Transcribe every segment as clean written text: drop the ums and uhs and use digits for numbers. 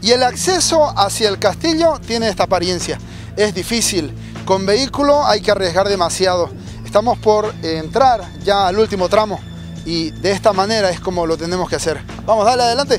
Y el acceso hacia el castillo tiene esta apariencia. Es difícil. Con vehículo hay que arriesgar demasiado. Estamos por entrar ya al último tramo y de esta manera es como lo tenemos que hacer. Vamos, dale adelante.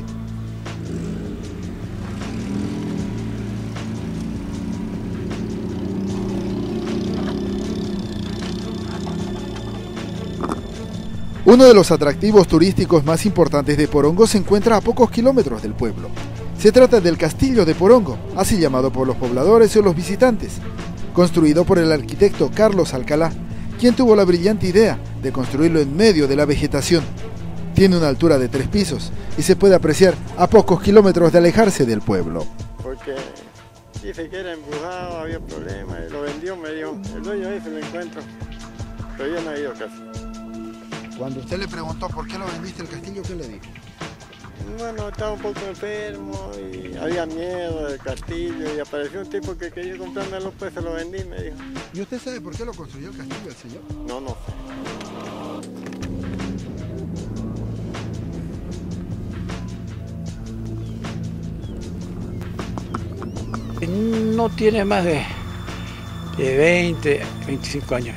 Uno de los atractivos turísticos más importantes de Porongo se encuentra a pocos kilómetros del pueblo. Se trata del Castillo de Porongo, así llamado por los pobladores o los visitantes, construido por el arquitecto Carlos Alcalá, quien tuvo la brillante idea de construirlo en medio de la vegetación. Tiene una altura de 3 pisos y se puede apreciar a pocos kilómetros de alejarse del pueblo. Porque dice que era embrujado, había problemas, lo vendió, me dio, el dueño ese lo encuentro, pero yo no he ido casi. Cuando usted le preguntó por qué lo vendiste el castillo, ¿qué le dijo? Bueno, estaba un poco enfermo y había miedo del castillo y apareció un tipo que quería comprármelo, pues se lo vendí, me dijo. ¿Y usted sabe por qué lo construyó el castillo el señor? No, no sé. No tiene más de 20, 25 años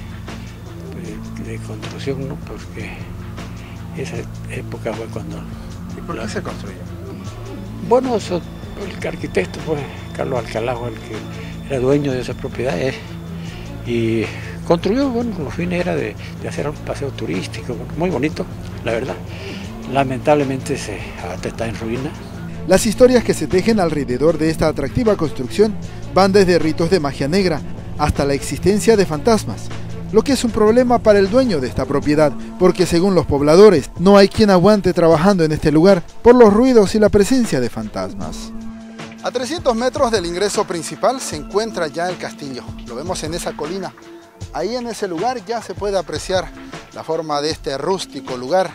de construcción, ¿no? Porque esa época fue cuando... ¿Y por qué se construyó? Bueno, el arquitecto, pues, Carlos Alcalá, fue el que era dueño de esas propiedades y construyó, bueno, los fines era de hacer un paseo turístico, muy bonito, la verdad. Lamentablemente hasta está en ruina. Las historias que se tejen alrededor de esta atractiva construcción van desde ritos de magia negra hasta la existencia de fantasmas, lo que es un problema para el dueño de esta propiedad, porque según los pobladores, no hay quien aguante trabajando en este lugar por los ruidos y la presencia de fantasmas. A 300 metros del ingreso principal se encuentra ya el castillo. Lo vemos en esa colina. Ahí en ese lugar ya se puede apreciar la forma de este rústico lugar.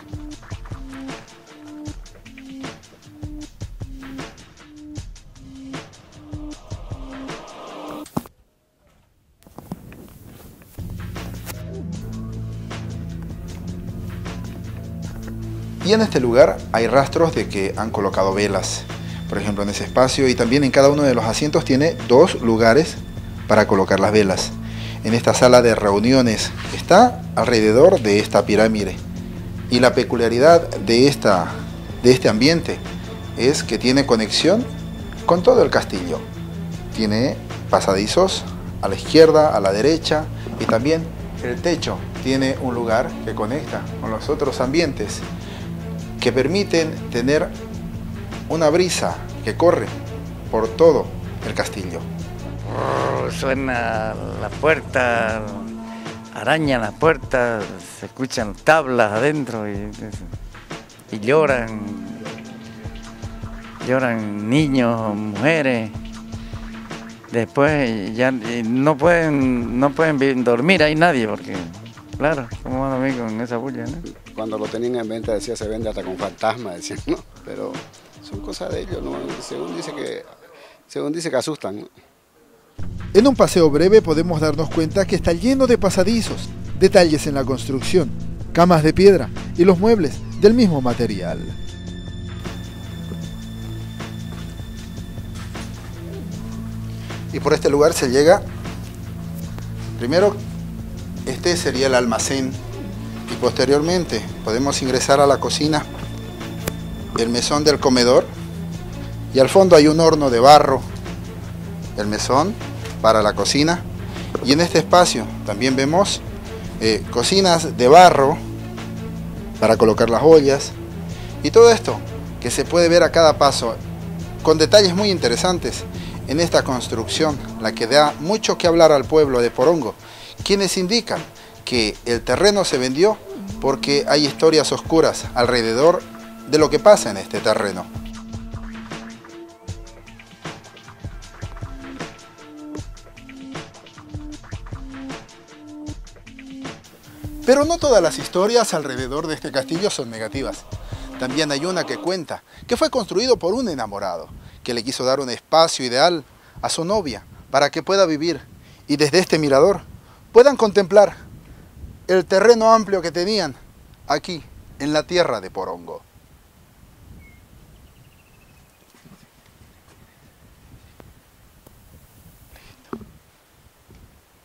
Y en este lugar hay rastros de que han colocado velas, por ejemplo en ese espacio, y también en cada uno de los asientos tiene 2 lugares para colocar las velas. En esta sala de reuniones está alrededor de esta pirámide, y la peculiaridad de este ambiente es que tiene conexión con todo el castillo. Tiene pasadizos a la izquierda, a la derecha, y también el techo tiene un lugar que conecta con los otros ambientes, que permiten tener una brisa que corre por todo el castillo. Suena la puerta, araña la puerta, se escuchan tablas adentro y lloran niños, mujeres. Después ya no pueden dormir, hay nadie porque... Claro, ¿cómo van a dormir con esa bulla, no? Cuando lo tenían en venta decía se vende hasta con fantasmas, decían, ¿no? Pero son cosas de ellos, ¿no? Según dice que asustan, ¿no? En un paseo breve podemos darnos cuenta que está lleno de pasadizos, detalles en la construcción, camas de piedra y los muebles del mismo material. Y por este lugar se llega, primero, este sería el almacén y posteriormente podemos ingresar a la cocina, el mesón del comedor y al fondo hay un horno de barro, el mesón para la cocina, y en este espacio también vemos cocinas de barro para colocar las ollas y todo esto que se puede ver a cada paso con detalles muy interesantes en esta construcción, la que da mucho que hablar al pueblo de Porongo, quienes indican que el terreno se vendió porque hay historias oscuras alrededor de lo que pasa en este terreno. Pero no todas las historias alrededor de este castillo son negativas. También hay una que cuenta que fue construido por un enamorado, que le quiso dar un espacio ideal a su novia para que pueda vivir y desde este mirador puedan contemplar el terreno amplio que tenían aquí en la tierra de Porongo.